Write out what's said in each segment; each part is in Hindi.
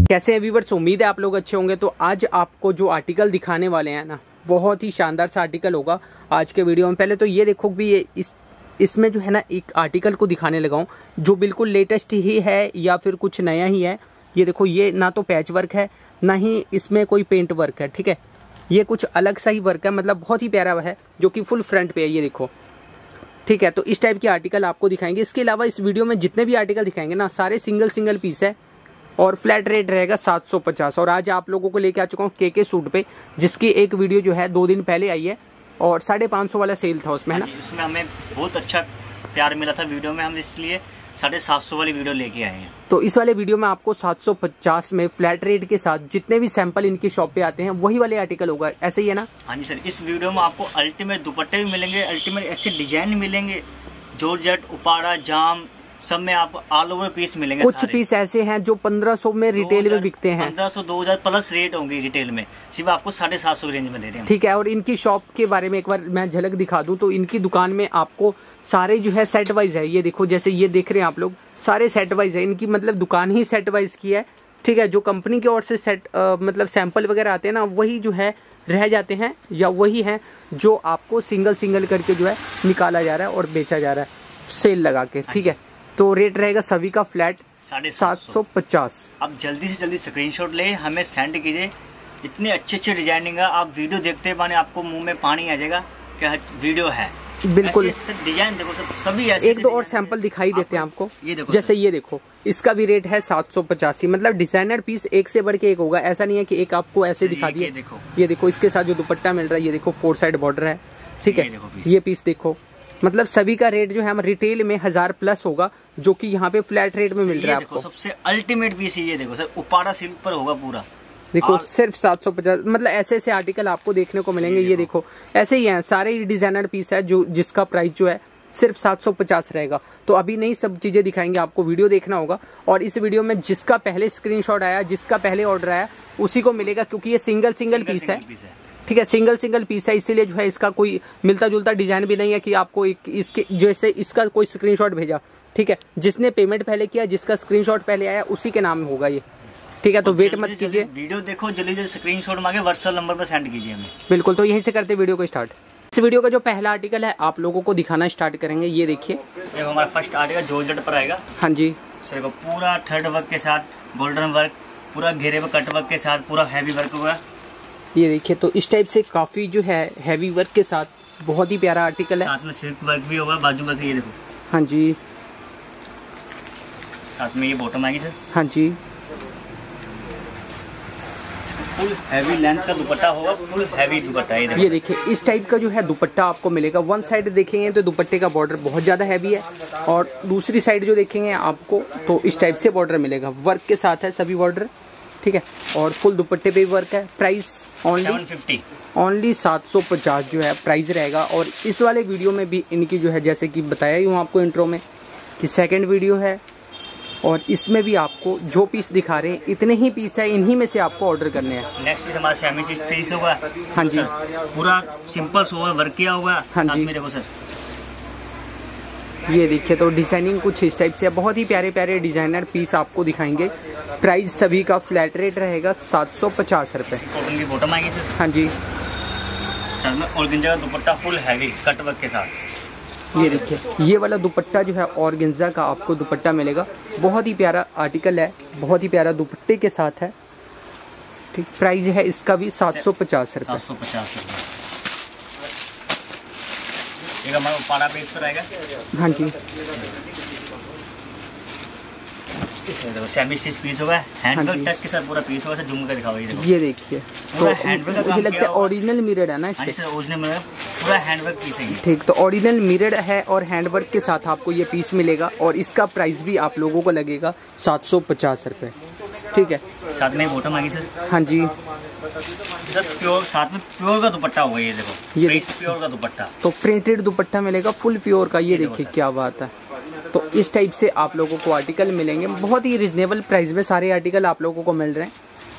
कैसे हैं व्यूअर्स, उम्मीद है आप लोग अच्छे होंगे। तो आज आपको जो आर्टिकल दिखाने वाले हैं ना, बहुत ही शानदार सा आर्टिकल होगा आज के वीडियो में। पहले तो ये देखो भी ये इसमें जो है ना एक आर्टिकल को दिखाने लगा हूँ जो बिल्कुल लेटेस्ट ही है या फिर कुछ नया ही है। ये देखो, ये ना तो पैच वर्क है ना ही इसमें कोई पेंट वर्क है, ठीक है। ये कुछ अलग सा ही वर्क है, मतलब बहुत ही प्यारा है जो कि फुल फ्रंट पे है, ये देखो, ठीक है। तो इस टाइप के आर्टिकल आपको दिखाएंगे। इसके अलावा इस वीडियो में जितने भी आर्टिकल दिखाएंगे ना, सारे सिंगल पीस है और फ्लैट रेट रहेगा 750। और आज आप लोगों को लेके आ चुका हूँ के सूट पे, जिसकी एक वीडियो जो है 2 दिन पहले आई है और 550 वाला सेल था उसमें, है ना। उसमें हमें बहुत अच्छा प्यार मिला था वीडियो में, हम इसलिए 750 वाली वीडियो लेके आए हैं। तो इस वाले वीडियो में आपको 750 में फ्लैट रेट के साथ जितने भी सैंपल इनकी शॉप पे आते हैं वही वाले आर्टिकल होगा, ऐसे ही है ना। हाँ जी सर, इस वीडियो में आपको अल्टीमेट दुपट्टे भी मिलेंगे, अल्टीमेट ऐसे डिजाइन मिलेंगे, जॉर्जेट, उपाड़ा, जाम, सब में आपको ऑल ओवर पीस मिलेंगे। कुछ पीस ऐसे हैं जो 1500 में रिटेल में बिकते हैं, 1500 2000 प्लस रेट होंगी रिटेल में, सिर्फ आपको 750 रेंज में दे रहे हैं, ठीक है। और इनकी शॉप के बारे में एक बार मैं झलक दिखा दूं तो इनकी दुकान में आपको सारे जो है सेट वाइज है। ये देखो, जैसे ये देख रहे हैं आप लोग, सारे सेट वाइज है इनकी, मतलब दुकान ही सेट वाइज की है, ठीक है। जो कंपनी की ओर से सेट मतलब सैंपल वगैरह आते हैं ना, वही जो है रह जाते हैं या वही है जो आपको सिंगल करके जो है निकाला जा रहा है और बेचा जा रहा है सेल लगा के, ठीक है। तो रेट रहेगा सभी का फ्लैट 750। अब जल्दी से जल्दी स्क्रीनशॉट ले हमें सेंड कीजिए। इतने अच्छे डिजाइनिंग है, आप वीडियो देखते माने आपको मुंह में पानी आ जाएगा क्या वीडियो है। बिल्कुल डिजाइन देखो सभी ऐसे। एक दो और सैंपल दिखाई देते हैं आपको, ये देखो, जैसे ये देखो, इसका भी रेट है 785। मतलब डिजाइनर पीस एक से बढ़ के एक होगा, ऐसा नहीं है कि एक आपको ऐसे दिखा दिए। ये देखो, इसके साथ जो दुपट्टा मिल रहा है, ये देखो 4 साइड बॉर्डर है, ठीक है। ये पीस देखो, मतलब सभी का रेट जो है हम रिटेल में 1000 प्लस होगा, जो कि यहाँ पे फ्लैट रेट में मिल रहा है आपको। सबसे अल्टीमेट पीस ये देखो सर, उपाड़ा सिल्क पर होगा पूरा, देखो सिर्फ 750। मतलब ऐसे ऐसे आर्टिकल आपको देखने को मिलेंगे। ये देखो ऐसे ही हैं सारे डिजाइनर पीस है जो जिसका प्राइस जो है सिर्फ 750 रहेगा। तो अभी नहीं सब चीजें दिखाएंगे, आपको वीडियो देखना होगा। और इस वीडियो में जिसका पहले स्क्रीनशॉट आया, जिसका पहले ऑर्डर आया, उसी को मिलेगा, क्योंकि ये सिंगल पीस है, ठीक है। सिंगल पीस है, इसीलिए जो है इसका कोई मिलता जुलता डिजाइन भी नहीं है कि आपको इसके जैसे इसका कोई स्क्रीनशॉट भेजा, ठीक है। जिसने पेमेंट पहले किया, जिसका स्क्रीनशॉट पहले आया, उसी के नाम होगा ये, ठीक है। तो वेट मत कीजिए, वीडियो देखो, जल्दी स्क्रीनशॉट मांगे व्हाट्सएप नंबर पर सेंड कीजिए हमें। बिल्कुल। तो यहीं से करते वीडियो को स्टार्ट। इस वीडियो का जो पहला आर्टिकल है आप लोगों को दिखाना स्टार्ट करेंगे। ये देखिए, ये हमारा फर्स्ट आर्टिकल जॉर्जेट पर आएगा। हाँ जी सर, को पूरा थ्रेड वर्क के साथ, गोल्डन वर्क, पूरा घेरे में कट वर्क के साथ, पूरा हैवी वर्क होगा। ये देखिए, तो इस टाइप से काफी जो है हैवी वर्क के साथ बहुत ही प्यारा आर्टिकल है। साथ में सिल्क वर्क भी होगा, बाजू वर्क, ये देखो। हाँ जी, साथ में ये बॉटम आएगी सर। हाँ जी, फुल हैवी लेंथ का दुपट्टा होगा, फुल हैवी दुपट्टा। ये देखिए, इस टाइप का जो है दुपट्टा आपको मिलेगा। वन साइड देखेंगे तो दुपट्टे का बॉर्डर बहुत ज्यादा हैवी है, और दूसरी साइड जो देखेंगे आपको तो इस टाइप से बॉर्डर मिलेगा, वर्क के साथ है सभी बॉर्डर, ठीक है। और फुल दुपट्टे पे वर्क है। प्राइस ओनली 750 जो है प्राइस रहेगा। और इस वाले वीडियो में भी इनकी जो है, जैसे कि बताया ही हूँ आपको इंट्रो में, कि सेकंड वीडियो है, और इसमें भी आपको जो पीस दिखा रहे हैं इतने ही पीस है, इन्हीं में से आपको ऑर्डर करने हैं। नेक्स्ट पीस हमारा सेमी स्टिच पीस होगा। हाँ जी, पूरा सिंपल सोवर वर्क किया होगा। हाँ जी, देखो सर, ये देखिए, तो डिजाइनिंग कुछ इस टाइप से, बहुत ही प्यारे डिजाइनर पीस आपको दिखाएंगे। प्राइस सभी का फ्लैट रेट रहेगा 750 रुपए। कॉटन की बॉटम आएगी सर। हाँ जी, सर में ऑर्गेन्जा का dupatta full heavy cut work के साथ। ये देखिए, ये वाला दुपट्टा जो है ऑर्गेन्जा का आपको दुपट्टा मिलेगा। बहुत ही प्यारा आर्टिकल है, बहुत ही प्यारा दुपट्टे के साथ है, ठीक। प्राइस है इसका भी 750 रुपए। 750 रुपए। एक हमारा उपाड़ा बेस पर आएगा। हाँ जी, सेमी स्टिच पीस होगा, हैंडवर्क टच के साथ पूरा पीस होगा। जूम कर दिखाओ, ये देखिए, तो मुझे लगता है ओरिजिनल मिरर है ना इसके। ओरिजिनल मिरर, पूरा हैंडवर्क पीस है, ठीक। तो ओरिजिनल मिरर है और हैंडवर्क के साथ आपको ये पीस मिलेगा, और इसका प्राइस भी आप लोगों को लगेगा 750 रुपए, ठीक है। साथ में बॉटम आएगी सर। हाँ जी सर, प्योर, साथ में प्योर का दुपट्टा होगा। ये देखो, ये प्योर का दुपट्टा, तो प्रिंटेड दुपट्टा मिलेगा फुल प्योर का। ये देखिए क्या बात है। तो इस टाइप से आप लोगों को आर्टिकल मिलेंगे, बहुत ही रिजनेबल प्राइस में सारे आर्टिकल आप लोगों को मिल रहे हैं।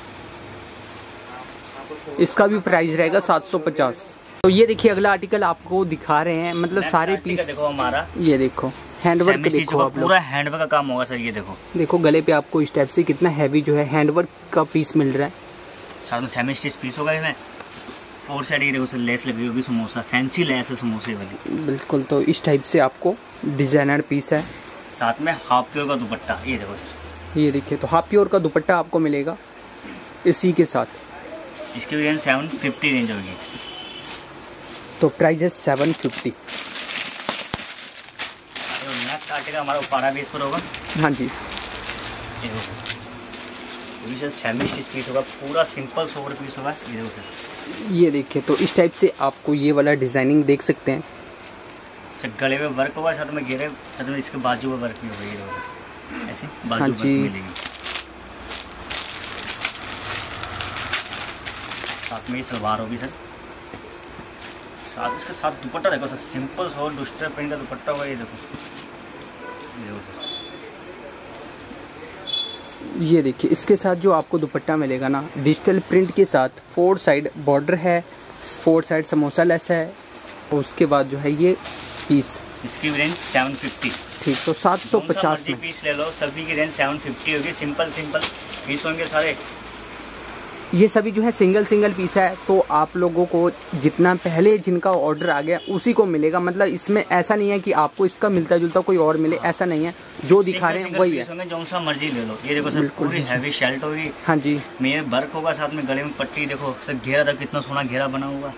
इसका भी प्राइस रहेगा 750। तो ये देखिए, अगला आर्टिकल आपको दिखा रहे हैं, मतलब सारे पीस देखो हमारा, ये देखो, हैंडवर्क देखो आप पूरा हैंडवर्क का काम होगा सर। ये देखो गले पे आपको इस टाइप से कितना हैवी जो है हैंडवर्क का पीस मिल रहा है। साथ में सेमी स्टिच पीस होगा इसमें। 4 साइड ये देखो सर लेस लगी होगी, समोसा फैंसी लेस है समोसे वाली। बिल्कुल, तो इस टाइप से आपको डिजाइनर पीस है। साथ में हाफ प्योर का दुपट्टा, ये देखो सर। ये देखिए, तो हाफ प्योर का दुपट्टा आपको मिलेगा इसी के साथ। इसकी रेंज 750 रेंज होगी। तो प्राइस है 750। नेक्स्ट आर्टिकल हमारा उपाड़ा बेस पर होगा। हाँ जी, ये देखो सर सेमी स्टिच पीस होगा, पूरा सिंपल सोवर पीस होगा। ये देखो सर, ये देखिए, तो इस टाइप से आपको ये वाला डिजाइनिंग देख सकते हैं। सर गले में वर्क होगा, साथ में घेरे, साथ में इसके बाजू में वर्क भी होगा। ये देखो सर ऐसे बाजू हाँ वर्क जी, मिलेगी। साथ में ये सलवार होगी सर। साथ इसके साथ दुपट्टा देखो sir, simple sober duster print का दुपट्टा होगा। ये देखो सर, ये देखिए, इसके साथ जो आपको दुपट्टा मिलेगा ना, डिजिटल प्रिंट के साथ 4 साइड बॉर्डर है, 4 साइड समोसा लेस है, और उसके बाद जो है ये पीस। इसकी रेंज 750। ठीक, तो 750 में पीस ले लो, सभी की रेंज 750 होगी। सिंपल पीस होंगे सारे। ये सभी जो है सिंगल पीस है। तो आप लोगों को जितना पहले जिनका ऑर्डर आ गया उसी को मिलेगा। मतलब इसमें ऐसा नहीं है कि आपको इसका मिलता जुलता कोई और मिले, ऐसा नहीं है। जो दिखा रहे हैं वही है, जो सा मर्जी ले लो। ये देखो सर, पूरी हैवी शर्ट होगी। हाँ जी, मेरे वर्क होगा, साथ में गले में पट्टी देखो सर, घेरा तक कितना सोना घेरा बना हुआ।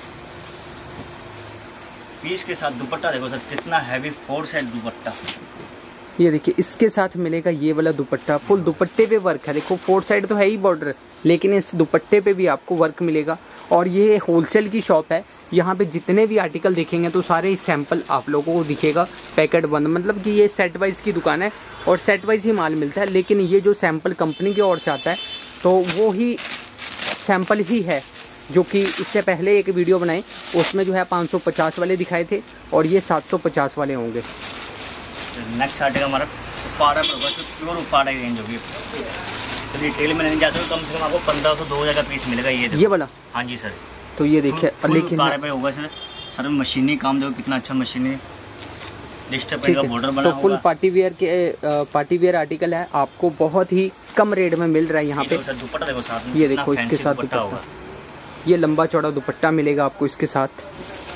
पीस के साथ दुपट्टा देखो सर, कितना हैवी 4 साइड दुपट्टा। ये देखिए, इसके साथ मिलेगा ये वाला दुपट्टा। फुल दुपट्टे पे वर्क है। देखो 4 साइड तो है ही बॉर्डर, लेकिन इस दुपट्टे पे भी आपको वर्क मिलेगा। और ये होलसेल की शॉप है। यहाँ पे जितने भी आर्टिकल दिखेंगे तो सारे सैंपल आप लोगों को दिखेगा, पैकेट बंद। मतलब कि ये सेट वाइज की दुकान है और सेट वाइज ही माल मिलता है। लेकिन ये जो सैंपल कंपनी की ओर से आता है तो वो ही सैंपल ही है, जो कि इससे पहले एक वीडियो बनाई उसमें जो है 550 वाले दिखाए थे और ये 750 वाले होंगे। नेक्स्ट आर्टिकल हमारा उपाड़ा पर होगा, तो प्योर उपाड़ा की रेंज होगी। तो रिटेल में नहीं जाते हो, कम से कम आपको 1500 2000 का पीस मिलेगा। ये वाला, हाँ जी सर। तो ये देखिए, लेकिन उपाड़ा पे होगा सर। सर मशीनी काम देखो कितना अच्छा मशीनी डिजिटल प्रिंट का बॉर्डर बना तो फुल पार्टी वेयर आर्टिकल है। आपको बहुत ही कम रेट में मिल रहा है यहाँ पे। दुपट्टा देखो साथ में, ये देखो इसके साथ दुपट्टा होगा। ये लंबा चौड़ा दुपट्टा मिलेगा आपको इसके साथ।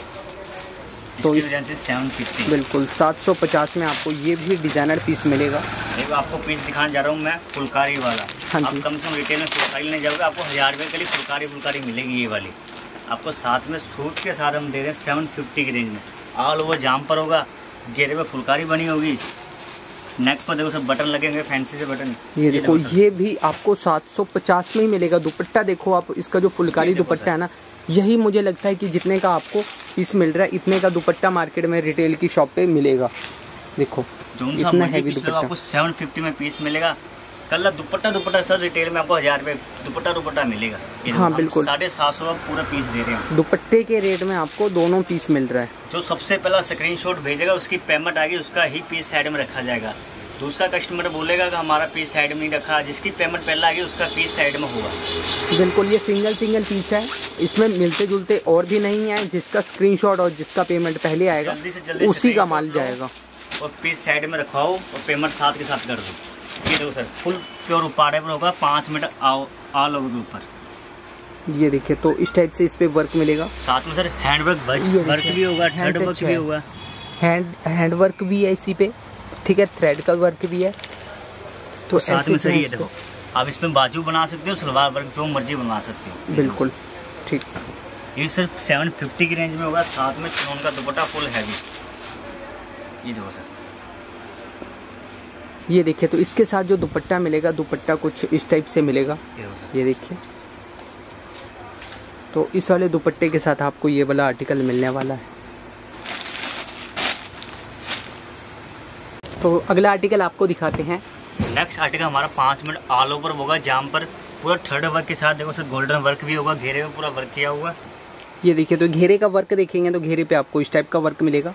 तो 750। बिल्कुल 750 में आपको ये भी डिजाइनर पीस मिलेगा। आपको पीस दिखाने जा रहा हूँ मैं, फुलकारी वाला। हाँ आप कम से कम रिटेल में फुलकारी नहीं जाओगे, आपको 1000 रुपये के लिए फुलकारी मिलेगी। ये वाली आपको साथ में सूट के साथ हम दे रहे हैं 750 की रेंज में। ऑल ओवर जाम पर होगा, घेरे में फुलकारी बनी होगी, नेक पर देखो सब बटन लगेंगे, फैंसी से बटन। ये देखो, ये भी आपको 750 में ही मिलेगा। दुपट्टा देखो आप, इसका जो फुलकारी दुपट्टा है ना, यही मुझे लगता है कि जितने का आपको पीस मिल रहा है इतने का दुपट्टा मार्केट में रिटेल की शॉप पे मिलेगा। देखो इतना हैवी दुपट्टा आपको 750 में पीस मिलेगा। कल दुपट्टा सर रिटेल में आपको 1000 रुपये दुपट्टा मिलेगा। हाँ बिल्कुल, 750 पूरा पीस दे रहे हैं। दुपट्टे के रेट में आपको दोनों पीस मिल रहा है। जो सबसे पहला स्क्रीनशॉट भेजेगा उसकी पेमेंट आएगी, उसका ही पीस साइड में रखा जाएगा। दूसरा कस्टमर बोलेगा कि हमारा पीस साइड में नहीं रखा, जिसकी पेमेंट पहले आएगी उसका पीस साइड में होगा। बिल्कुल, ये सिंगल पीस है। इसमें मिलते जुलते और भी नहीं है। जिसका स्क्रीनशॉट और जिसका पेमेंट पहले आएगा जल्दी उसी का माल जाएगा। और पीस साइड में रखवाओ और पेमेंट साथ के साथ कर दो। ये देखो सर, फुल प्योर उपाड़े पर होगा, 5 मीटर ऑल ओवर के ऊपर। ये देखिए, तो इस टाइप से इस पे वर्क मिलेगा। साथ में सर हैंडवर्क भी होगा, थ्रेड वर्क भी होगा। हैंडवर्क भी है इसी पे, ठीक है, थ्रेड का वर्क भी है। तो साथ में सर ये देखो, आप इसमें बाजू बना सकते हो, सलवार वर्क जो मर्जी बना सकते हो। बिल्कुल ठीक। ये सिर्फ 750 की रेंज में होगा, साथ में चिनोन का दुपट्टा फुल हैवी। ये देखो सर, ये देखिए, तो इसके साथ जो दुपट्टा मिलेगा, दुपट्टा कुछ इस टाइप से मिलेगा। ये देखिए, तो इस वाले दुपट्टे के साथ आपको ये वाला आर्टिकल मिलने वाला है। तो अगला आर्टिकल आपको दिखाते हैं। नेक्स्ट आर्टिकल हमारा 5 मीटर ऑल ओवर होगा, जाम पर पूरा थ्रेड वर्क के साथ। देखो सर, गोल्डन वर्क भी होगा, घेरे में पूरा वर्क किया हुआ। ये देखिए, तो घेरे का वर्क देखेंगे तो घेरे पे आपको इस टाइप का वर्क मिलेगा।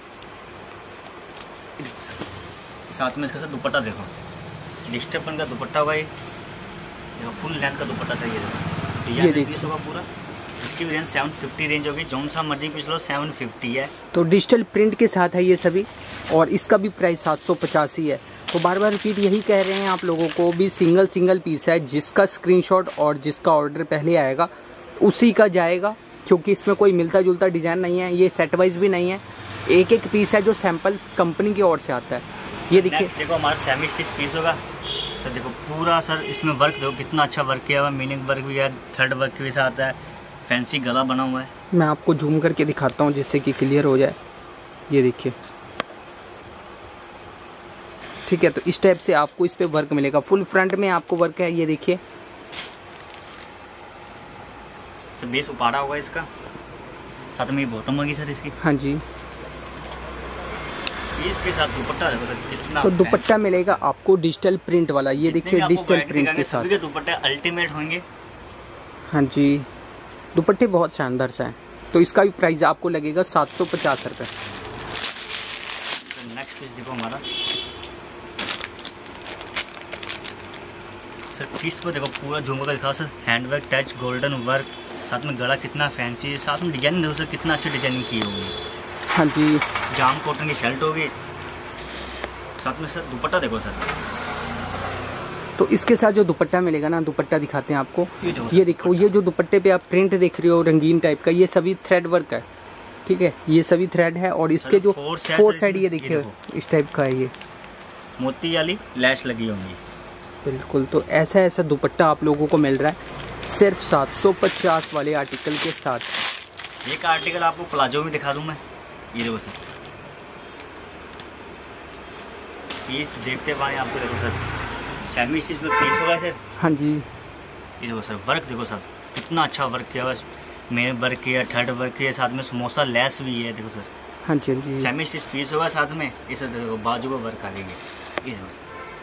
साथ में इसका सर दुपट्टा देखो, डिस्टर्बन का दुपट्टा होगा। ये फुल लेंथ का दुपट्टा सही है। ये देखिए होगा पूरा, इसकी भी रेंज 750 रेंज होगी, जो सा मर्जी पीस लो 750 है। तो डिजिटल प्रिंट के साथ है ये सभी, और इसका भी प्राइस 750 ही है। तो बार बार रिपीट यही कह रहे हैं आप लोगों को भी, सिंगल पीस है, जिसका स्क्रीनशॉट और जिसका ऑर्डर पहले आएगा उसी का जाएगा, क्योंकि इसमें कोई मिलता जुलता डिज़ाइन नहीं है, ये सेट वाइज भी नहीं है, एक एक पीस है जो सैंपल कंपनी की ओर से आता है। ये देखिए, देखो हमारा सेमी स्टिच पीस होगा सर। देखो पूरा सर इसमें वर्क देखो कितना अच्छा वर्क किया हुआ है, मीनिंग वर्क भी है, थ्रेड वर्क भी साथ है, फैंसी गला बना हुआ है। मैं आपको जूम करके दिखाता हूँ जिससे कि क्लियर हो जाए। ये देखिए, ठीक है। तो इस टाइप से आपको इस पे वर्क मिलेगा, फुल फ्रंट में आपको वर्क है। ये देखिए सर, बेस उपाड़ा होगा इसका, साथ में बॉटम होगी सर इसकी। हाँ जी। इसके साथ दुपट्टा देखो सर कितना, तो दुपट्टा मिलेगा आपको डिजिटल प्रिंट वाला। ये देखिए डिजिटल प्रिंट के साथ सभी के दुपट्टे अल्टीमेट होंगे। हाँ जी, दुपट्टे बहुत शानदार सा है। तो इसका भी प्राइस आपको लगेगा 750 रुपये। नेक्स्ट पीस देखो हमारा सर, पीस पर देखो पूरा झुमका का दिखाओ sir, handwork touch golden work, साथ में गला कितना फैंसी है, साथ में डिजाइन देखो सर कितना अच्छी डिजाइनिंग की होगी। हाँ जी, जाम कॉटन की शर्ट होगी, साथ में सर दुपट्टा देखो सर। तो इसके साथ जो दुपट्टा मिलेगा ना, दुपट्टा दिखाते हैं आपको। ये देखो, ये जो दुपट्टे पे आप प्रिंट देख रहे हो रंगीन टाइप का, ये सभी थ्रेड वर्क है, ठीक है, ये सभी थ्रेड है। और इसके जो फोर साइड ये देखिए इस टाइप का है, ये मोती वाली लैश लगी होंगी बिल्कुल। तो ऐसा दुपट्टा आप लोगों को मिल रहा है सिर्फ 750 वाले आर्टिकल के साथ। एक आर्टिकल आपको प्लाजो में दिखा दूं मैं, ये देखो सर, पीस देखते पाए आपको, देखो सर सेमी स्टिच में पीस होगा सर। हाँ जी, ये देखो सर वर्क देखो सर कितना अच्छा वर्क किया हुआ, मेन वर्क किया, थर्ड वर्क किया, साथ में समोसा लेस भी है देखो सर। हाँ जी, हाँ जी। सेमी स्टिच पीस होगा साथ में, इस देखो बाजू पे वर्क आ गएंगे, ये देखो।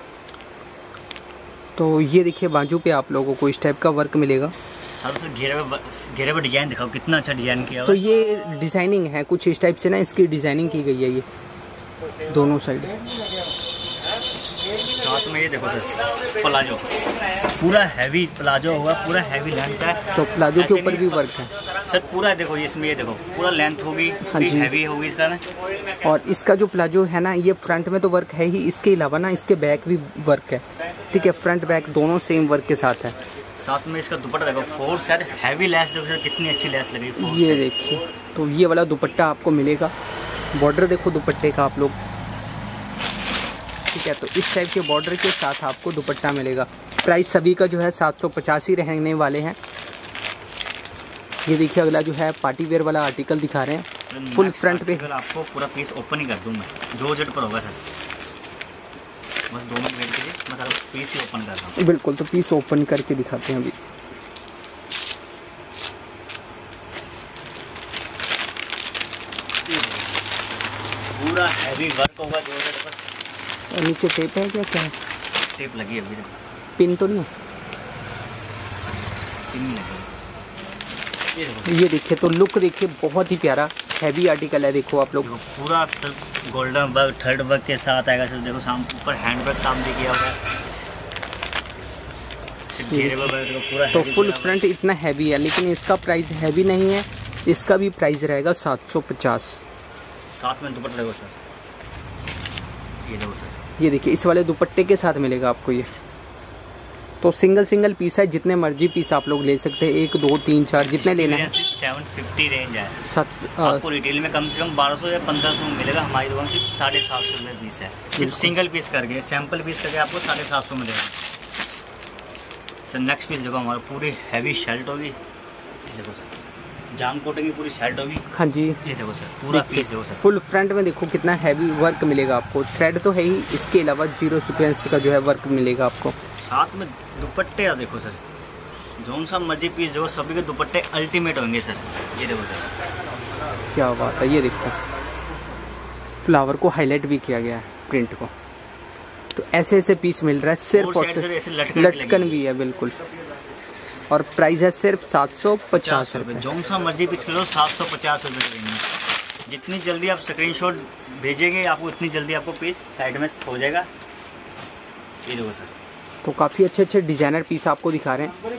तो ये देखिए बाजू पे आप लोगों को इस टाइप का वर्क मिलेगा। सबसे घेरे पे डिजाइन दिखाओ कितना अच्छा डिजाइन किया हुआ। तो ये डिजाइनिंग है कुछ इस टाइप से ना, इसकी डिजाइनिंग की गई है ये दोनों साइड। साथ में ये देखो सर प्लाजो, पूरा हैवी प्लाजो होगा, पूरा हैवी लेंथ है। तो प्लाजो के ऊपर भी वर्क है सर पूरा देखो, इसमें ये देखो पूरा लेंथ होगी, हाँ जी, हैवी होगी इसका ना। और इसका जो प्लाजो है ना, ये फ्रंट में तो वर्क है ही, इसके अलावा ना इसके बैक भी वर्क है, ठीक है, फ्रंट बैक दोनों सेम वर्क के साथ है। साथ में इसका दुपट्टा देखो, फोर साइड हैवी लेस देखो सर कितनी अच्छी लेस लगी। ये देखिए, तो ये वाला दुपट्टा आपको मिलेगा। बॉर्डर देखो दुपट्टे का आप लोग, ठीक है। तो इस टाइप के बॉर्डर के साथ आपको दुपट्टा मिलेगा। प्राइस सभी का जो है 750 ही रहने वाले हैं। ये देखिए अगला जो है पार्टी वेयर वाला आर्टिकल दिखा रहे हैं, फुल फ्रंट पे। आपको पूरा पीस ओपन ही कर दूँ मैं, जो जेट पर होगा सर, बस 2 मिनट वेट कीजिए, मैं सारा पीस ही ओपन कर रहा हूँ। बिल्कुल, तो पीस ओपन करके दिखाते हैं अभी। पूरा हैवी वर्क होगा जो जेट पर। और नीचे टेप है क्या? क्या है? टेप लगी है अभी, पिन तो नहीं है? पिन नहीं लगी। ये देखिए, तो लुक देखिए बहुत ही प्यारा हैवी आर्टिकल है। देखो आप लोग, पूरा sir golden work third work के साथ आएगा सर। देखो सामने ऊपर हैंड वर्क काम भी किया हुआ है, पूरा तो फुल फ्रंट इतना हैवी है, लेकिन इसका प्राइस हैवी नहीं है, इसका भी प्राइस रहेगा 750। साथ में दुपट्टा देखो सर, ये देखो सर, ये देखिए इस वाले दुपट्टे के साथ मिलेगा आपको ये। तो सिंगल पीस है, जितने मर्जी पीस आप लोग ले सकते हैं, 1 2 3 4 जितने लेना है। 750 रेंज है। आपको रिटेल में कम से कम 1200 या 1500 में मिलेगा, हमारी दुकान सिर्फ 750 रुपये पीस है। सिर्फ सिंगल पीस करके, सैंपल पीस करके आपको 750 में देगा सर। नेक्स्ट पीस देखो हमारा पूरी हैवी शर्ट होगी, देखो सर जाम कोटन की पूरी शर्ट होगी। हाँ जी, ये देखो सर पूरा पीस देखो सर, फुल फ्रंट में देखो कितना हैवी वर्क मिलेगा आपको। थ्रेड तो है ही, इसके अलावा 0 सीक्वेंस का जो है वर्क मिलेगा आपको। साथ में दुपट्टे देखो सर, जो सा मर्जी पीस देखो, सभी के दुपट्टे अल्टीमेट होंगे सर। ये देखो सर क्या बात है, ये देखो फ्लावर को हाईलाइट भी किया गया है, प्रिंट को। तो ऐसे पीस मिल रहा है सिर्फ, और लटकन भी है बिल्कुल। और प्राइस है सिर्फ 750 रुपये। जो सा मर्जी पीस करो 750 रुपये देंगे। जितनी जल्दी आप स्क्रीनशॉट भेजेंगे आपको, उतनी जल्दी आपको पीस साइड में हो जाएगा। ये देखो सर, तो काफ़ी अच्छे अच्छे डिज़ाइनर पीस आपको दिखा रहे हैं,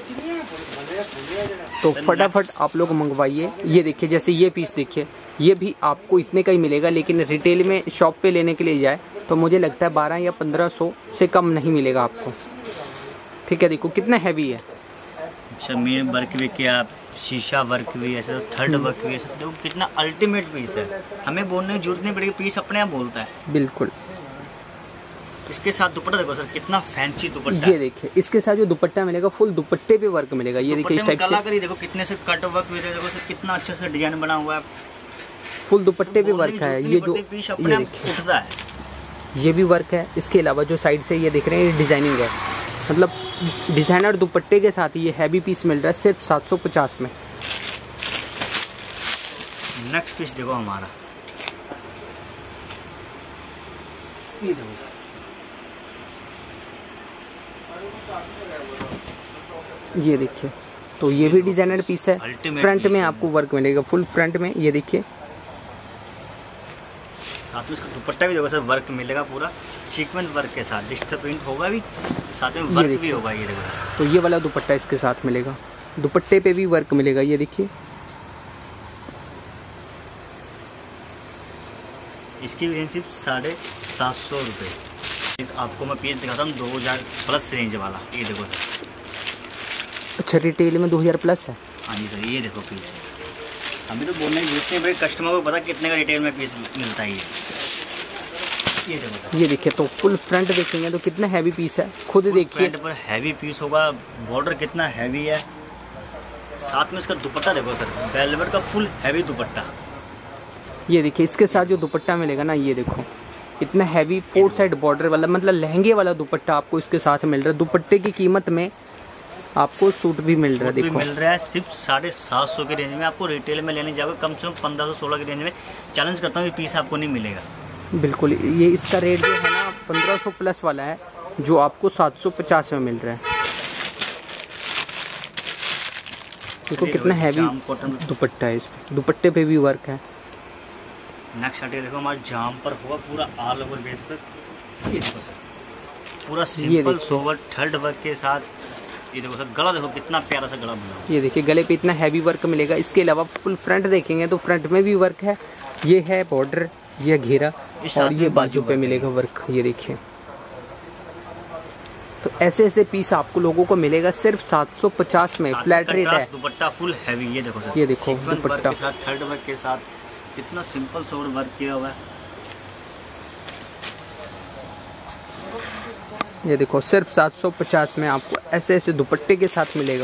तो फटाफट आप लोग मंगवाइए। ये देखिए, जैसे ये पीस देखिए, ये भी आपको इतने का ही मिलेगा, लेकिन रिटेल में शॉप पे लेने के लिए जाए तो मुझे लगता है 12 या 1500 से कम नहीं मिलेगा आपको। ठीक है, देखो कितना हैवी है। शमीर वर्क भी किया, शीशा वर्क भी है, थर्ड वर्क भी है, देखो कितना अल्टीमेट पीस है। हमें बोलने की जरूरत नहीं पड़ेगी, पीस अपने आप बोलता है। बिल्कुल। इसके साथ दुपट्टा देखो सर, कितना फैंसी दुपट्टा। ये देखिए, इसके साथ जो दुपट्टा मिलेगा फुल दुपट्टे पे वर्क मिलेगा। ये देखिए, इस टाइप से कलाकारी देखो, कितने से कट वर्क भी देखो सर, कितना अच्छा से डिजाइन बना हुआ है, फुल दुपट्टे पे वर्क है। ये जो पीस अपने आप उठता है, ये भी वर्क है। इसके अलावा जो साइड से ये देख रहे हैं, ये डिजाइनिंग है, मतलब डिजाइनर दुपट्टे के साथ ये हैवी पीस मिल रहा है सिर्फ 750 में। नेक्स्ट पीस देखो हमारा, ये देखो सर, ये देखिए, तो ये भी डिजाइनर पीस है। फ्रंट में आपको वर्क मिलेगा, फुल फ्रंट में। ये देखिए, साथ में इसका दुपट्टा भी देखो सर, वर्क मिलेगा पूरा सीक्वेंस वर्क के साथ, डिजिटल प्रिंट होगा भी, साथ में वर्क भी होगा। ये देखो, तो ये वाला दुपट्टा इसके साथ मिलेगा, दुपट्टे पे भी वर्क मिलेगा। ये देखिए, इसकी रेंज सिर्फ 750 रुपये। आपको मैं पीस दिखाता हूँ 2000 प्लस रेंज वाला। ये देखो सर, अच्छा रिटेल में 2000 प्लस है। हाँ जी सर, ये देखो पीस, अभी तो बोलने की जरूरत नहीं, कस्टमर को पता कितने का रिटेल में पीस मिलता है। ये देखो, ये देखिए, तो फुल फ्रंट देखेंगे तो कितना हैवी पीस है, खुद देखिए। फ्रंट पर हैवी पीस होगा, बॉर्डर कितना हैवी है, साथ में इसका दुपट्टा देखो सर, वेलवेट का फुल हैवी दुपट्टा। ये देखिए, इसके साथ जो दुपट्टा मिलेगा ना, ये देखो इतना हैवी 4 साइड बॉर्डर वाला, मतलब लहंगे वाला दुपट्टा आपको इसके साथ मिल रहा है। दुपट्टे की कीमत में आपको सूट भी मिल रहा है, देखो मिल रहा है सिर्फ 750 की रेंज में। आपको रिटेल में लेने जाओगे कम से कम 1516 की रेंज में, चैलेंज करता हूँ ये पीस आपको नहीं मिलेगा। बिल्कुल, ये इसका रेट जो है ना 1500 प्लस वाला है, जो आपको 750 में मिल रहा है। देखो कितना हैवी दुपट्टा है, इस दुपट्टे पे भी वर्क है। नेक्स्ट आर्टिकल देखो, हमारे जाम पर हुआ पूरा ऑल ओवर बेस पर। ये देखो सर, पूरा सिंपल सोवर थर्ड वर्क के साथ। ये देखो सर, गला देखो कितना प्यारा सा गला बना। ये देखिए, गले पे इतना हैवी वर्क मिलेगा। इसके अलावा फुल फ्रंट देखेंगे तो फ्रंट में भी वर्क है। ये है बॉर्डर, ये घेरा, और ये बाजू पे मिलेगा वर्क। ये देखिए, तो ऐसे ऐसे पीस आपको लोगों को मिलेगा सिर्फ 750 में, फ्लैट रेट है। दुपट्टा फुल हैवी, ये देखो सर, ये देखो दुपट्टा के साथ थर्ड वर्क के साथ कितना सिंपल सोवर वर्क किया हुआ है। ये देखो, सिर्फ 750 में आपको ऐसे ऐसे दुपट्टे के साथ मिलेगा।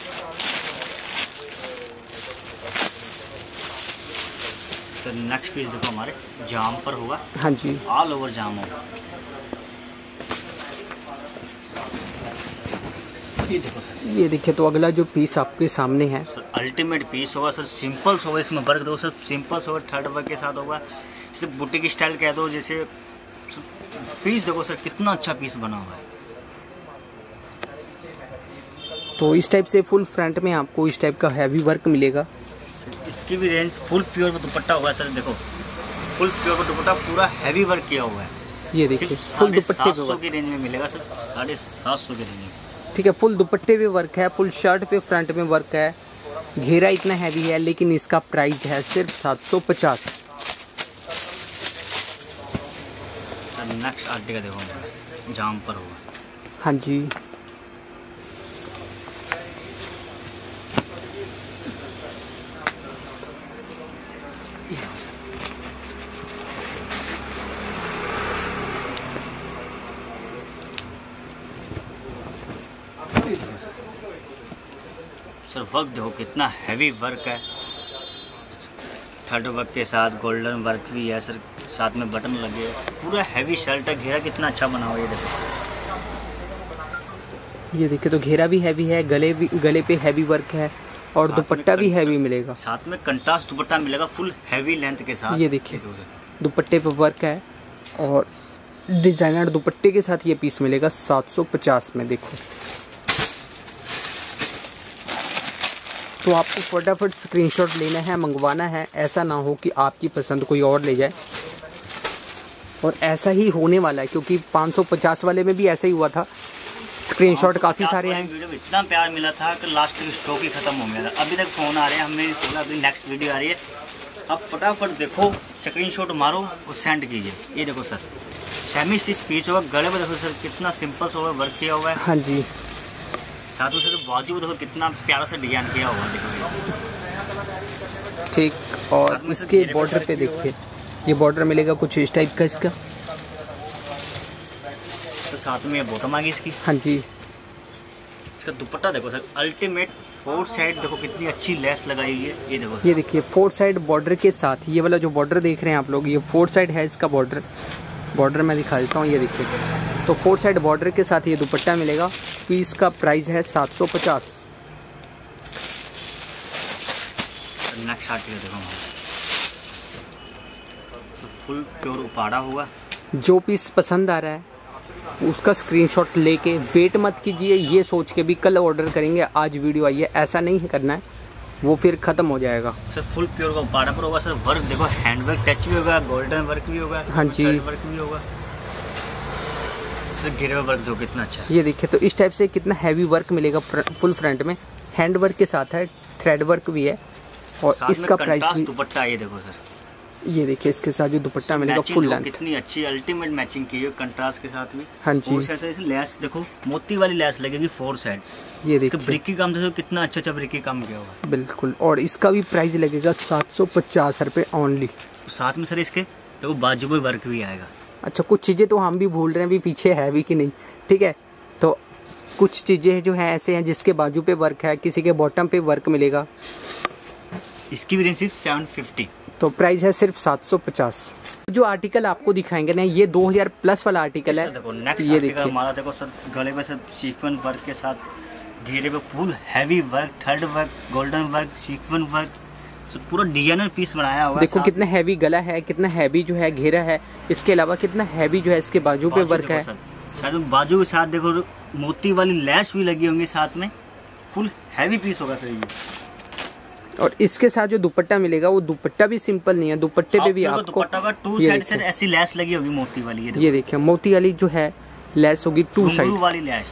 तो नेक्स्ट पीस देखो, हमारे जाम पर होगा। हाँ जी, ऑल ओवर जाम होगा। ये देखो सर, ये देखिए, तो अगला जो पीस आपके सामने है अल्टीमेट पीस होगा सर, सिंपल सोवर, इसमें वर्क दो sir, simple sober third work के साथ होगा। जैसे बुटीक स्टाइल कह दो, जैसे पीस देखो सर, कितना अच्छा पीस बना हुआ है। तो इस टाइप से फुल फ्रंट में आपको इस टाइप का हैवी वर्क मिलेगा। इसकी भी रेंज फुल प्योर का दुपट्टा होगा सर, देखो फुल प्योर का दुपट्टा पूरा हैवी वर्क किया हुआ है। ये देखिए, फुल दुपट्टे पे वर्क की रेंज में मिलेगा सर, 750 की रेंज में। ठीक है, फुल दुपट्टे पे वर्क है, फुल शर्ट पे फ्रंट में वर्क है, घेरा इतना हैवी है, लेकिन इसका प्राइस है सिर्फ 750। सर नेक्स्ट आर्टिकल देखो, जाम पर होगा। हाँ जी, सर वर्क देखो कितना हैवी वर्क है, थर्ड वर्क के साथ गोल्डन वर्क भी है सर, साथ में बटन लगे हैं, पूरा हैवी शर्ट है, घेरा कितना अच्छा बना हुआ है। ये देखो, ये देखिए, तो घेरा भी हैवी है, गले पे हैवी वर्क है, और दुपट्टा भी हैवी मिलेगा। साथ में कंट्रास्ट दुपट्टा मिलेगा फुल हैवी लेंथ के साथ। ये देखिए, दुपट्टे पे वर्क है और डिजाइनर दुपट्टे के साथ ये पीस मिलेगा 750 में। देखो, तो आपको फटाफट स्क्रीनशॉट लेना है, मंगवाना है। ऐसा ना हो कि आपकी पसंद कोई और ले जाए, और ऐसा ही होने वाला है, क्योंकि 550 वाले में भी ऐसा ही हुआ था। स्क्रीनशॉट काफी सारे हैं। वीडियो में इतना प्यार मिला था कि लास्ट में स्टॉक ही खत्म हो गया था। अभी तक फोन आ रहे हैं, हमने बोला अभी नेक्स्ट वीडियो आ रही है, अब फटाफट देखो, स्क्रीनशॉट मारो और सेंड कीजिए। ये देखो सर, सेमी स्टिच पीस होगा, गले में देखो सर कितना सिंपल सा वर्क किया हुआ है। हाँ जी, साथ में सर बाजू में देखो कितना प्यारा सा डिजाइन किया हुआ है, देखो ठीक। और इसके बॉर्डर पे देखिए, ये बॉर्डर मिलेगा कुछ इस टाइप का इसका, तो साथ में बॉटम आ गई इसकी। हाँ जी, इसका दुपट्टा देखो सर, अल्टीमेट 4 साइड देखो कितनी अच्छी लेस लगाई है। ये देखो, ये देखिए 4 साइड बॉर्डर के साथ, ये वाला जो बॉर्डर देख रहे हैं आप लोग, ये 4 साइड है इसका बॉर्डर। बॉर्डर मैं दिखा देता हूँ, ये देखिए, तो 4 साइड बॉर्डर के साथ ये दुपट्टा मिलेगा। पीस का प्राइस है 750। नेक्स्ट आर्टिकल देखो, तो फुल प्योर उपाड़ा हुआ। जो पीस पसंद आ रहा है उसका स्क्रीनशॉट लेके वेट मत कीजिए, ये सोच के भी कल ऑर्डर करेंगे आज वीडियो आई है, ऐसा नहीं करना है, वो फिर खत्म हो जाएगा। सर फुल प्योर का उपाड़ा पर होगा सर। वर्क देखो, हैंड वर्क टच भी होगा, गोल्डन वर्क भी होगा, हाँ जी, वर्क भी होगा सर। गिरे हुए वर्क देखो कितना अच्छा है। ये देखिए, तो इस टाइप से कितना हैवी वर्क मिलेगा फुल फ्रंट में, हैंड वर्क के साथ है, थ्रेड वर्क भी है। और इसका प्राइस भी, दुपट्टा ये देखो सर, ये देखिए इसके साथ जो दुपट्टा मिलेगा फुल लेंथ, कितनी अच्छी अल्टीमेट मैचिंग की है कंट्रास्ट के साथ भी। हाँ जी, 4 साइड से लेस देखो, मोती वाली लेस लगेगी 4 साइड। ये देखिए ब्रिकी काम देखो कितना अच्छा ब्रिकी काम किया हुआ है, बिल्कुल। और इसका भी प्राइस लगेगा 750 रुपये ओनली। साथ में सर इसके देखो बाजू में वर्क भी आएगा। अच्छा, कुछ चीज़ें तो हम भी भूल रहे हैं भी पीछे है भी कि नहीं, ठीक है। तो कुछ चीज़ें जो हैं ऐसे हैं जिसके बाजू पे वर्क है, किसी के बॉटम पे वर्क मिलेगा। इसकी भी रेंज सिर्फ 750, तो प्राइस है सिर्फ 750। जो आर्टिकल आपको दिखाएंगे ना, ये 2000 प्लस वाला आर्टिकल है। देखो नेक्स्ट ये देखिए हमारा, देखो सर गले पे सर सीक्वेंस वर्क के साथ घेरे पे full heavy work, thread work, golden work, sequence work, तो पूरा डिजाइनर पीस बनाया हुआ है। देखो कितना हैवी गला है, कितना हैवी जो है घेरा है, इसके अलावा कितना हैवी जो है इसके बाजू पे वर्क है। शायद बाजू के साथ देखो मोती वाली लैस भी लगी होंगी साथ में, फुल हैवी पीस होगा सर ये। और इसके साथ जो दुपट्टा मिलेगा वो दुपट्टा भी सिंपल नहीं है, दुपट्टे पे भी आपको दुपट्टा का 2 साइड से ऐसी लैस लगी होगी मोती वाली। ये देखिए मोती वाली जो है लैस होगी 2 साइड वाली लैस।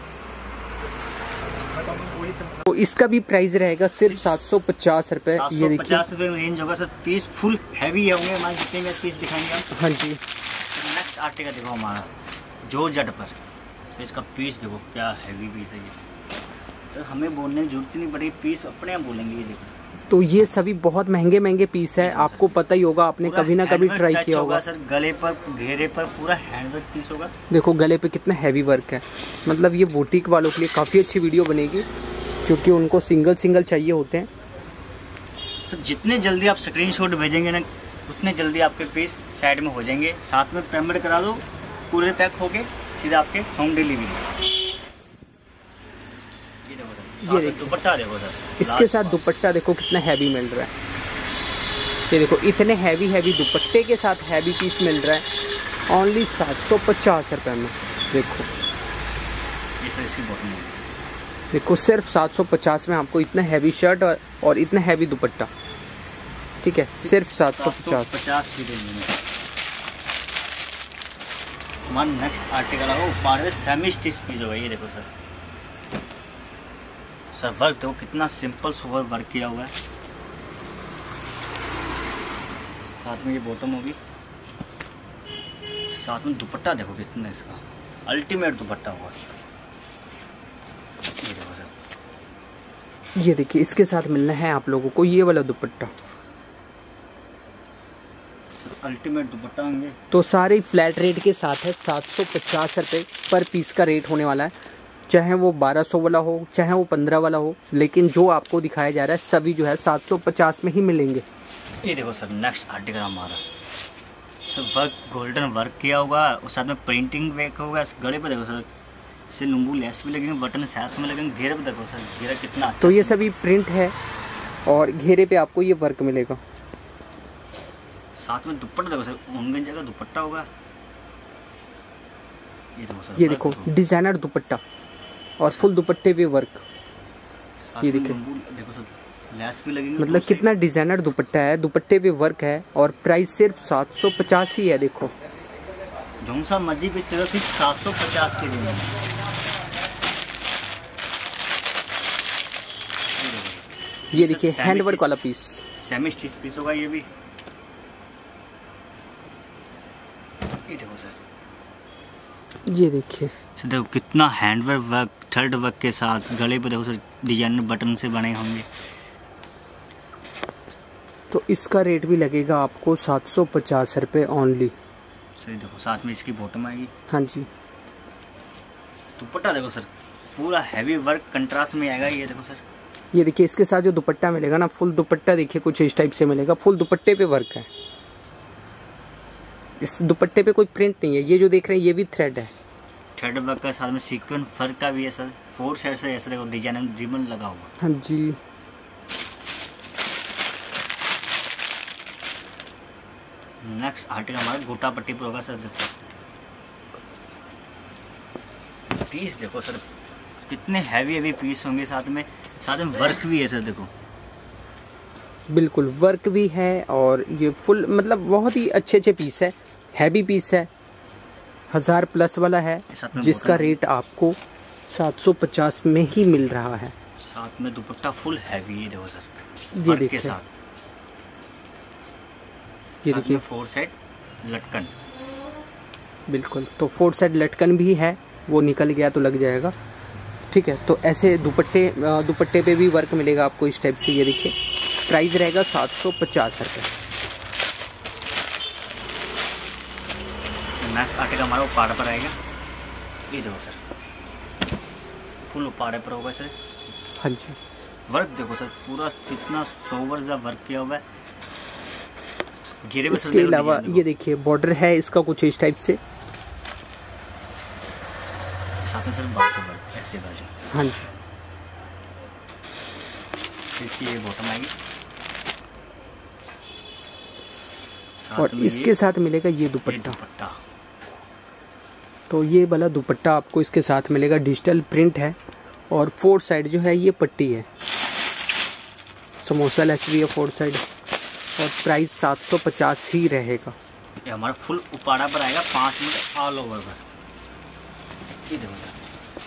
तो इसका भी प्राइस रहेगा सिर्फ 750 रुपए। ये देखिए 750 रुपए में रेंज होगा सर। पीस फुल हैवी होंगे हमारे, जितने में पीस दिखाएंगे हम। हाँ जी, नेक्स्ट आर्टिकल देखो हमारा जॉर्जेट पर, तो इसका पीस देखो क्या हैवी पीस है ये, तो हमें बोलने की जरूरत नहीं पड़ेगी, पीस अपने आप बोलेंगे। ये देखो तो ये सभी बहुत महंगे महंगे पीस है, आपको पता ही होगा, आपने कभी ना कभी ट्राई किया होगा सर। गले पर घेरे पर पूरा हैंडवर्क पीस होगा। देखो गले पे कितना हैवी वर्क है, मतलब ये बुटीक वालों के लिए काफ़ी अच्छी वीडियो बनेगी, क्योंकि उनको सिंगल सिंगल चाहिए होते हैं। तो जितने जल्दी आप स्क्रीनशॉट भेजेंगे ना, उतने जल्दी आपके पीस साइड में हो जाएंगे। साथ में पेमेंट करा दो, पूरे पैक होके सीधा आपके होम डिलीवरी। ये देखो दुपट्टा देखो सर, इसके साथ दुपट्टा देखो कितना हैवी मिल रहा है। ये देखो इतने हैवी हैवी दुपट्टे के साथ हैवी पीस मिल रहा है ओनली 750 रुपये में। देखो इसकी बॉटम देखो सिर्फ 750 में आपको इतना हैवी शर्ट और इतना हैवी दुपट्टा, ठीक है, सिर्फ 750 की रेंज में। हमारा नेक्स्ट आर्टिकल है वो ऊपर सेमी स्टिच पीस होगा। ये देखो सर, वर्क देखो कितना सिंपल सोवर वर्क किया हुआ है। साथ में ये बॉटम होगी, साथ में दुपट्टा देखो कितना इसका अल्टीमेट दुपट्टा होगा। ये देखो सर, ये देखिए इसके साथ मिलना है आप लोगों को ये वाला दुपट्टा, अल्टीमेट दुपट्टा होंगे। तो सारे फ्लैट रेट के साथ है 750 रुपये पर पीस का रेट होने वाला है, चाहे वो 1200 वाला हो चाहे वो 15 वाला हो, लेकिन जो आपको दिखाया जा रहा है सभी जो है 750 में ही मिलेंगे। ये देखो सर नेक्स्ट आर्टिकल हमारा सर, वर्क गोल्डन वर्क किया होगा और साथ में प्रिंटिंग वर्क होगा। गले पे देखो सर, इससे लुंगू लेस भी लगेंगे, बटन साथ में लगेंगे। घेरे पे देखो सर, घेरा कितना अच्छा। तो ये सभी प्रिंट है और घेरे पे आपको ये वर्क मिलेगा। साथ में दुपट्टा देखो सर, उनमें जगह दुपट्टा होगा। ये देखो सर, ये देखो डिजाइनर दुपट्टा और फुल दुपट्टे पे वर्क। ये देखो सर लेस भी लगेंगे, मतलब कितना डिजाइनर दुपट्टा है, दुपट्टे पे वर्क है और प्राइस सिर्फ 750 ही है। देखो जो सा मर्जी पीस सिर्फ 750 के रेंज में। ये देखिए हैंडवर्क वाला पीस, सेमी स्टिच पीस होगा ये भी। ये देखो सर, ये देखिए देखो कितना हैंडवर्क वर्क, थ्रेड वर्क के साथ। गले पे देखो सर डिजाइनर बटन से बने होंगे। तो इसका रेट भी लगेगा आपको 750 रुपये ओनली। सही देखो, साथ में इसकी बॉटम आएगी। हाँ जी, दुपट्टा देखो सर, पूरा हैवी वर्क कंट्रास्ट में आएगा। ये देखो सर, ये देखिए इसके साथ जो दुपट्टा मिलेगा ना, फुल दुपट्टा देखिए कुछ इस टाइप से मिलेगा। फुल दुपट्टे पे वर्क है, इस दुपट्टे पे कोई प्रिंट नहीं है। ये जो देख रहे हैं ये भी थ्रेड है, थ्रेड वर्क का, साथ में सीक्वेंस वर्क का भी है सर। 4 साइड से ऐसे देखो डिजाइन रिबन लगा हुआ। हाँ जी। नेक्स्ट आर्टिकल हमारा गोटा पट्टी पर होगा सर। देखो पीस देखो सर, कितने हैवी पीस होंगे। साथ में वर्क भी है सर। देखो बिल्कुल वर्क भी है, और ये फुल मतलब बहुत ही अच्छे पीस है, हैवी पीस है, 1000 प्लस वाला है, जिसका रेट आपको 750 में ही मिल रहा है। साथ में दुपट्टा फुल हैवी है देखो सर, ये देखिए साथ। ये देखिए 4 साइड लटकन। बिल्कुल, तो 4 साइड लटकन भी है, वो निकल गया तो लग जाएगा। ठीक है, तो ऐसे दुपट्टे पे भी वर्क मिलेगा आपको इस टाइप से। ये देखिए प्राइस रहेगा 750 रुपये। नेक्स्ट आर्टिकल हमारा उपाड़ा पर आएगा। ये देखो सर, फुल उपाड़े पर होगा सर। हाँ जी, वर्क देखो सर, पूरा कितना सोवर सा वर्क किया हुआ है। घेरे में इसके अलावा ये देखिए बॉर्डर है इसका कुछ इस टाइप से। साथ में सर बाजू वर्क, ऐसे बाजू। हाँ जी, इसकी ये बॉटम आएगी, और इसके साथ मिलेगा ये दुपट्टा। तो ये वाला दुपट्टा आपको इसके साथ मिलेगा, डिजिटल प्रिंट है, और 4 साइड जो है ये पट्टी है, समोसा लेस भी है 4 साइड, और प्राइस 750 ही रहेगा। ये हमारा फुल उपाड़ा पर आएगा, 5 मीटर ऑल ओवर पर। ये देखो सर,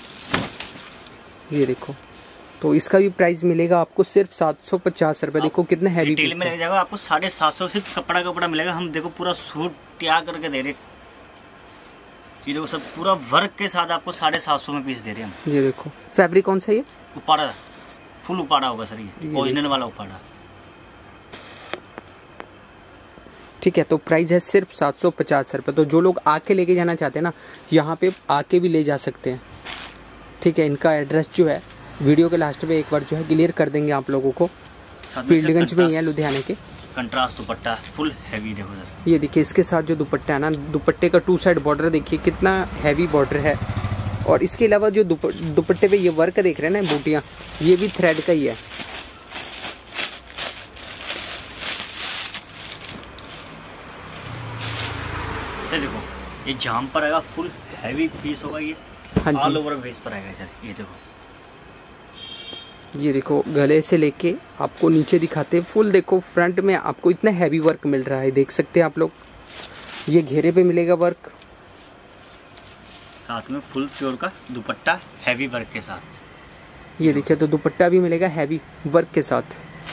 ये देखो, तो इसका भी प्राइस मिलेगा आपको सिर्फ 750 रुपये। देखो कितने हैवी पीस में लग जाएगा आपको 750 सिर्फ कपड़ा मिलेगा। हम देखो पूरा सूट तैयार करके दे रहे। ये देखो सब पूरा वर्क के साथ आपको 750 में पीस दे रहे हैं हम। ये देखो फैब्रिक कौन सा है? ये उपाड़ा, फुल उपाड़ा होगा सर, ये ओरिजिनल वाला उपाड़ा। ठीक है, तो प्राइस है सिर्फ 750 रुपये। तो जो लोग आके लेके जाना चाहते हैं ना, यहाँ पे आके भी ले जा सकते हैं। ठीक है, इनका एड्रेस जो है वीडियो के लास्ट में एक बार जो है क्लियर कर देंगे आप लोगों को। फील्डगंज में ही है, लुधियाना के। कंट्रास्ट दुपट्टा फुल हैवी देखो सर। ये देखिए इसके साथ जो दुपट्टा है ना, दुपट्टे का 2 साइड बॉर्डर देखिए कितना हैवी बॉर्डर है। और इसके अलावा जो दुपट्टे पे ये वर्क देख रहे हैं ना, बूटियाँ, ये भी थ्रेड का ही है। सर देखो ये जाम पर आएगा, फुल हैवी पीस होगा ये। हाँ जी, ऑल ओवर बेस पर आएगा सर। ये देखो गले से लेके आपको नीचे दिखाते हैं फुल। देखो फ्रंट में आपको इतना हैवी वर्क मिल रहा है, देख सकते हैं आप लोग। ये घेरे पे मिलेगा वर्क, साथ में फुल प्योर का दुपट्टा हैवी वर्क के साथ। ये देखिए, तो दुपट्टा भी मिलेगा हैवी वर्क के साथ।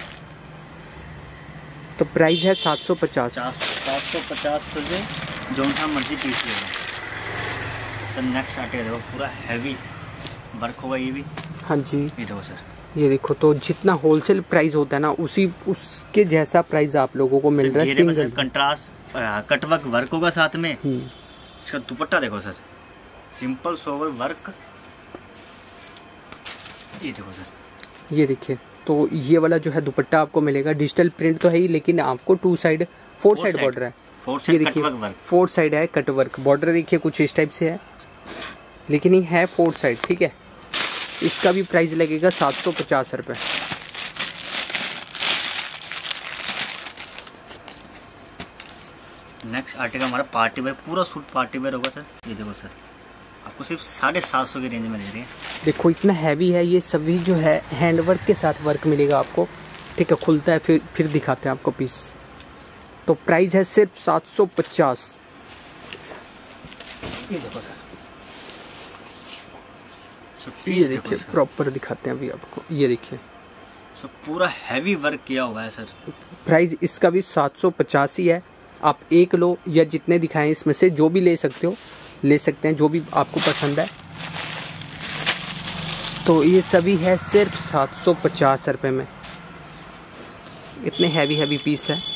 तो प्राइस है 750। 750 से जो सा मर्जी पीस लेगा सर। नेक्स्ट आर्टिकल देखो, पूरा हैवी वर्क होगा ये भी। हाँ जी, ये देखो सर, ये देखो, तो जितना होलसेल प्राइस होता है ना, उसके जैसा प्राइस आप लोगों को मिल रहा है। सिंगल कंट्रास्ट कटवर्क वर्क होगा साथ में। इसका दुपट्टा देखो सर, सिंपल सोवर वर्क। ये देखो सर, ये देखिए, तो ये वाला जो है दुपट्टा आपको मिलेगा, डिजिटल प्रिंट तो है ही, लेकिन आपको 4 साइड बॉर्डर है। ये देखिए 4 साइड है कटवर्क बॉर्डर। देखिए कुछ इस टाइप से है, लेकिन ये है 4 साइड। ठीक है, इसका भी प्राइस लगेगा 750 रुपये। नेक्स्ट आर्टिकल हमारा पार्टी वेयर, पूरा सूट पार्टी वेयर होगा सर। ये देखो सर, आपको सिर्फ 750 की रेंज में दे रहे हैं। देखो इतना हैवी है, ये सभी जो है हैंडवर्क के साथ वर्क मिलेगा आपको। ठीक है, खुलता है फिर दिखाते हैं आपको पीस। तो प्राइस है सिर्फ 750। ये देखो सर, ये देखिए प्रॉपर दिखाते हैं अभी आपको। ये देखिए सर पूरा हैवी वर्क किया हुआ है सर। प्राइस इसका भी 750 ही है। आप एक लो या जितने दिखाएं इसमें से जो भी ले सकते हो, ले सकते हैं जो भी आपको पसंद है। तो ये सभी है सिर्फ 750 रुपये में। इतने हैवी हैवी पीस है।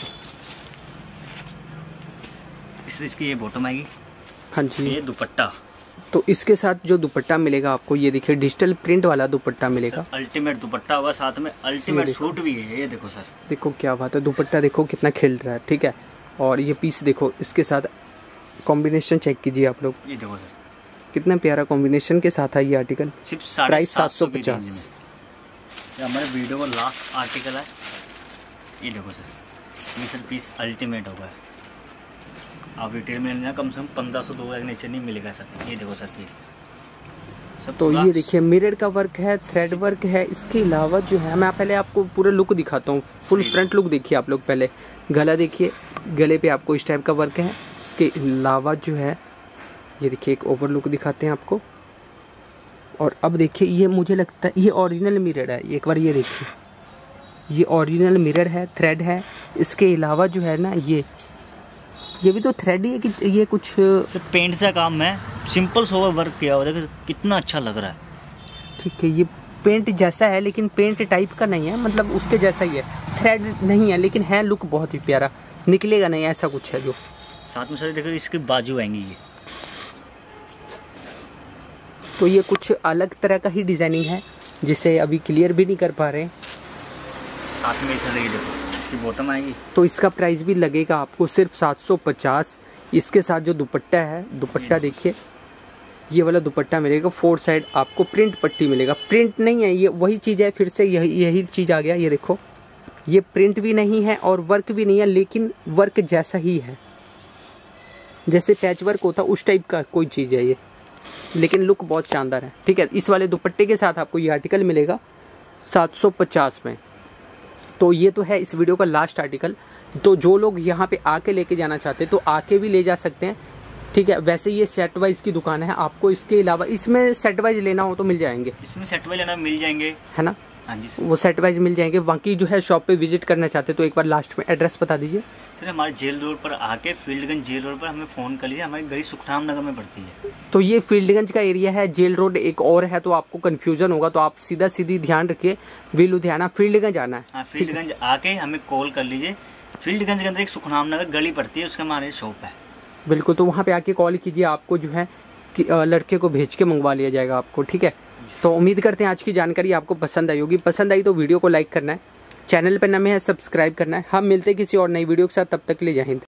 इसकी ये बॉटम आएगी। हाँ जी। ये दुपट्टा, तो इसके साथ जो दुपट्टा मिलेगा आपको, ये देखिए डिजिटल प्रिंट वाला दुपट्टा मिलेगा। अल्टीमेट दुपट्टा होगा, साथ में अल्टीमेट सूट भी है। ये देखो सर, देखो क्या बात है, दुपट्टा देखो कितना खिल रहा है, ठीक है। और ये पीस देखो, इसके साथ कॉम्बिनेशन चेक कीजिए आप लोग। ये देखो सर कितना प्यारा कॉम्बिनेशन के साथ है ये आर्टिकल। सिर्फ प्राइस 750। हमारे वीडियो का लास्ट आर्टिकल है। ये देखो सर, ये सर पीस अल्टीमेट होगा। आप रिटेल में लेना कम से कम 1500-2000 के नीचे नहीं मिलेगा सर। ये देखो सर पीस। तो ये देखिए मिरर का वर्क है, थ्रेड वर्क है। इसके अलावा जो है, मैं पहले आपको पूरा लुक दिखाता हूँ। फुल फ्रंट लुक देखिए आप लोग। पहले गला देखिए, गले पे आपको इस टाइप का वर्क है। इसके अलावा जो है ये देखिए एक ओवर लुक दिखाते हैं आपको। और अब देखिए ये मुझे लगता है ये ओरिजिनल मिरर है। एक बार ये देखिए, ये ओरिजिनल मिरर है, थ्रेड है। इसके अलावा जो है ना ये भी तो थ्रेड ही है कि ये कुछ सर पेंट से काम है। सिंपल सोवर वर्क किया हुआ, देखो कितना अच्छा लग रहा है। ठीक है, ये पेंट जैसा है लेकिन पेंट टाइप का नहीं है, मतलब उसके जैसा ही है। थ्रेड नहीं है लेकिन है लुक बहुत ही प्यारा, निकलेगा नहीं, ऐसा कुछ है। जो साथ में सर देखो इसकी बाजू आएंगी ये, तो ये कुछ अलग तरह का ही डिजाइनिंग है जिसे अभी क्लियर भी नहीं कर पा रहे। साथ में सर ये देखो इसकी बॉटम आएगी। तो इसका प्राइस भी लगेगा आपको सिर्फ 750। इसके साथ जो दुपट्टा है, दुपट्टा देखिए, ये वाला दुपट्टा मिलेगा। 4 साइड आपको प्रिंट पट्टी मिलेगा। प्रिंट नहीं है, ये वही चीज़ है, फिर से यही चीज़ आ गया। ये देखो, ये प्रिंट भी नहीं है और वर्क भी नहीं है, लेकिन वर्क जैसा ही है, जैसे पैच वर्क होता उस टाइप का कोई चीज़ है ये, लेकिन लुक बहुत शानदार है। ठीक है, इस वाले दुपट्टे के साथ आपको ये आर्टिकल मिलेगा 750 में। तो ये तो है इस वीडियो का लास्ट आर्टिकल। तो जो लोग यहाँ पे आके लेके जाना चाहते हैं तो आके भी ले जा सकते हैं, ठीक है। वैसे ये सेट वाइज की दुकान है, आपको इसके अलावा इसमें सेट वाइज लेना हो तो मिल जाएंगे। इसमें सेट वाइज लेना मिल जाएंगे, है ना? हाँ जी सर, वो सेट वाइज मिल जाएंगे। बाकी जो है शॉप पे विजिट करना चाहते तो एक बार लास्ट में एड्रेस बता दीजिए सर। हमारे जेल रोड पर आके, फील्डगंज जेल रोड पर हमें फ़ोन कर लीजिए। हमारी गली सुखराम नगर में पड़ती है। तो ये फील्डगंज का एरिया है, जेल रोड एक और है, तो आपको कंफ्यूजन होगा, तो आप सीधी ध्यान रखिए, वी लुधियाना फील्डगंज आना है। हाँ, फील्डगंज आके हमें कॉल कर लीजिए। फील्डगंज के अंदर एक सुखराम नगर गली पड़ती है, उसके हमारे शॉप है। बिल्कुल, तो वहाँ पे आके कॉल कीजिए, आपको जो है कि लड़के को भेज के मंगवा लिया जाएगा आपको, ठीक है। तो उम्मीद करते हैं आज की जानकारी आपको पसंद आई होगी। पसंद आई तो वीडियो को लाइक करना है, चैनल पर नए हैं सब्सक्राइब करना है। हम मिलते हैं किसी और नई वीडियो के साथ, तब तक के लिए जय हिंद।